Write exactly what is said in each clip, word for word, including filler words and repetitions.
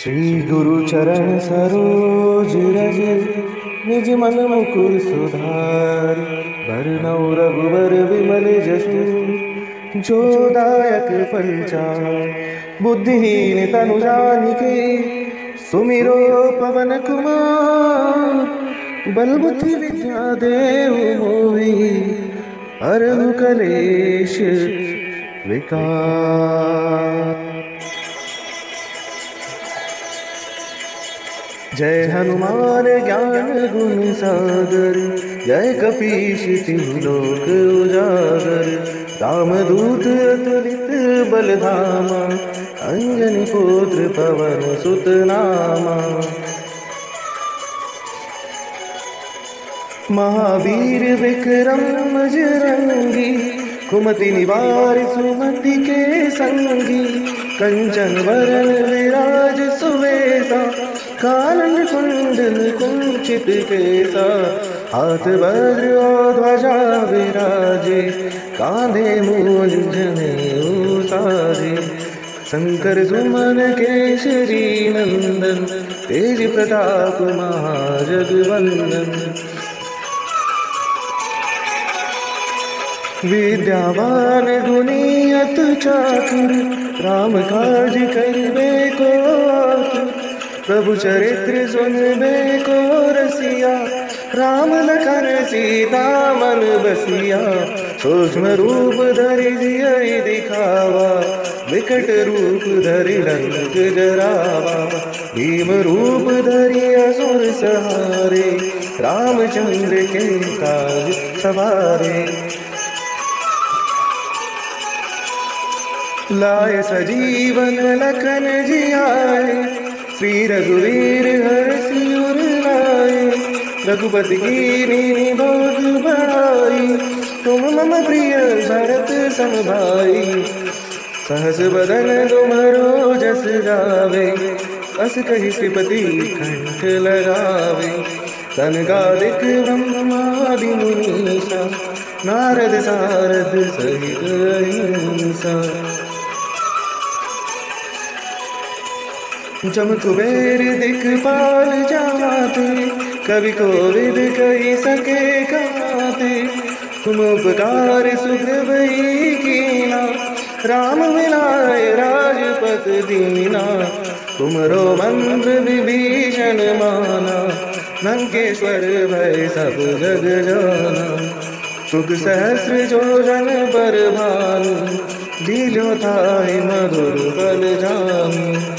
श्री गुरु चरण सरोज रज निज मन मुकुर सुधार बरनउँ रघुबर विमल जसु जो दायक फल चार। बुद्धिहीन तनु जानिके सुमिरो पवन कुमार बल बुद्धि विद्या देहु मोहि हरहु कलेश विकार। जय हनुमान ज्ञान गुण सागर जय कपीश तिहु लोक उजागर। रामदूत अतुलित बल धामा अंजनी पुत्र पवन सुत नामा। महावीर विक्रम बजरंगी कुमति निवार सुमति के संगी। कंचन वरण विराज सुवेसा कानन कुंडल कुंचित केसा। हाथ वज्र और ध्वजा विराजे कांधे मूल जनेऊ साजे। शंकर सुमन केसरी नंदन तेज प्रताप महाजगवंदन। विद्यावान गुणी अतु चातुर राम काज करबे को आतुर। प्रभु चरित्र सुनबे को रसिया राम लखन सीता मन बसिया। सूक्ष्म रूप धरि जियहि दिखावा विकट रूप धरि लंक जरावा। भीम रूप धरि असुर सहारे रामचंद्र के काज सवारे। लाए सजीवन लखन जियाए श्री रघुवीर हरषि उर लाए। रघुपति कीन्ही बहुत बड़ाई तुम मम प्रिय भरत सम भाई। सहस बदन तुम्हरो जस गावे अस कहि श्रीपति कंठ लगावे। सनकादिक ब्रह्मादि मुनीसा नारद सारद सहित अहिंसा। जम कुबेर दिखपाल जाते कवि कोविद कही सके गाते। तुम उपकार सुग्रीव कीना राम मिलाए राजपत दीना। तुमरो मंत्र विभीषण माना लंकेश्वर भय सब जग जाना। सुख सहस्र जोजन पर भानु लील्यो थाहि मधुर फल जानु।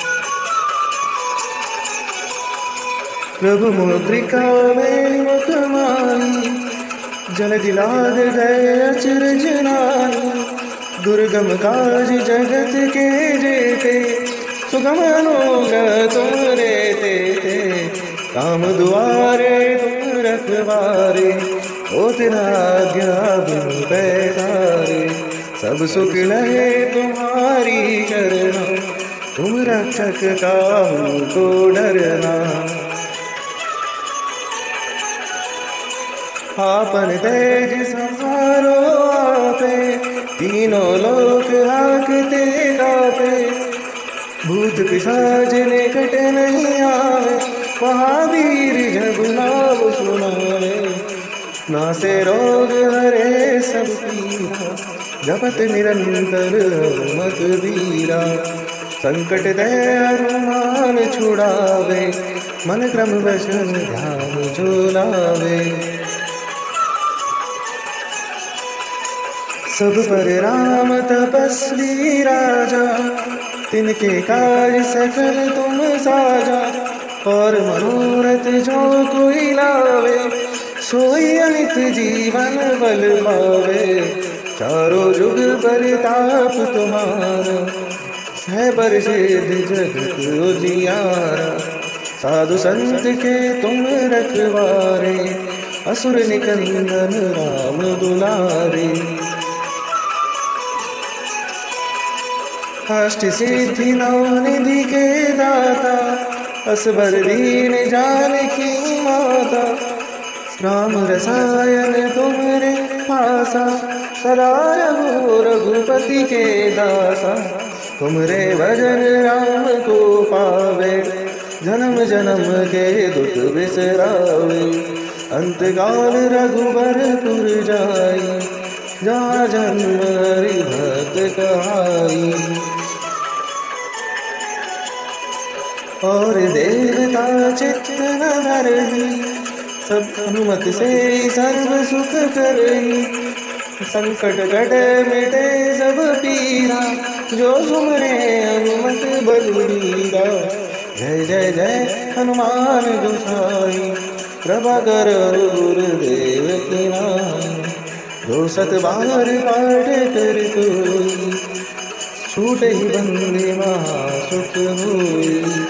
प्रभु मुद्रिका मेलि मुख माहि जलधि लाग गए अचरज नाहि। दुर्गम काज जगत के जेते सुगम अनुग्रह तुम रे तेते। काम दुआरे तुम रखवारे ओ तेरा आज्ञा बिनु पैसारे। सब सुख लहे तुम्हारी चरना तुम रक्षक काहू को डरना। आपन तेज संहारो आपे तीनों लोक हाकते कापे। भूत पिशाच निकट नहीं आवे महावीर जब नाम सुनावे। नासे रोग हरे सब पीरा जपत निरंतर मत बीरा। संकट दे हनुमान छुड़ावे मन क्रम वचन ध्यान जो लावे। सब पर राम तपस्वी राजा तिनके काज सकल तुम साजा। और मनोरथ जो कोई लावे सोई अमित जीवन बल पावे। चारों जुग परिताप तुम्हारा है पर सिद्ध जगत उजियारा। साधु संत के तुम रखवारे असुर निकंदन राम दुलारे। अष्ट सिद्धि नौ निधि के दाता असबर दीन जानकी माता। राम रसायन तुमरे पासा सदा रघु रघुपति के दासा। तुमरे भजन राम को पावे, जन्म जन्म के दुख बिसरावे। अंतकाल रघुबरपुर जाई, जहाँ जन्म हरि भक्त कहाई। और देवता चित्त न धरही, सब हनुमत से सर्व सुख करही। संकट कटे मिटे सब पीरा, जो सुमरे हनुमत बलबीरा। जय जय जय हनुमान गोसाई, कृपा करो गुरुदेव की नाई। जो सत बार पाठ कर कोई, छूटे ही बंदे महा सुख होई।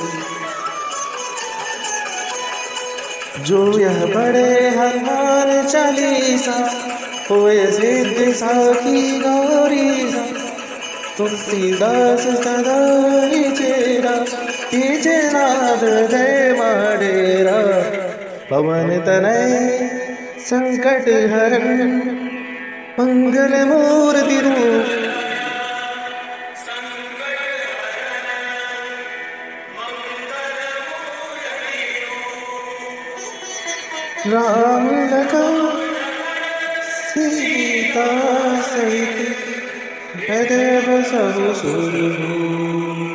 जो यह पढ़े हनुमान चालीसा, होए सिद्धि साखी गौरीसा। तुलसीदास सदा चेरा, कीजे नाथ हृदय माडेरा। पवन तनय संकट हरण, मंगल मूर्ति रूप। राम लखन सीता सहित हृदय बसहु सुरभूमि।